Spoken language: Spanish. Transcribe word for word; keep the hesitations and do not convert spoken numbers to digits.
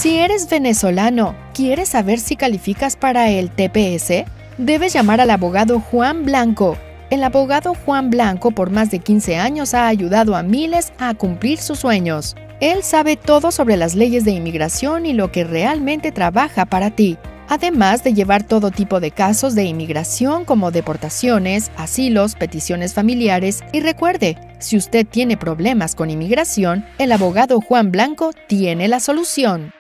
Si eres venezolano, ¿quieres saber si calificas para el T P S? Debes llamar al abogado Juan Blanco. El abogado Juan Blanco por más de quince años ha ayudado a miles a cumplir sus sueños. Él sabe todo sobre las leyes de inmigración y lo que realmente trabaja para ti, además de llevar todo tipo de casos de inmigración como deportaciones, asilos, peticiones familiares. Y recuerde, si usted tiene problemas con inmigración, el abogado Juan Blanco tiene la solución.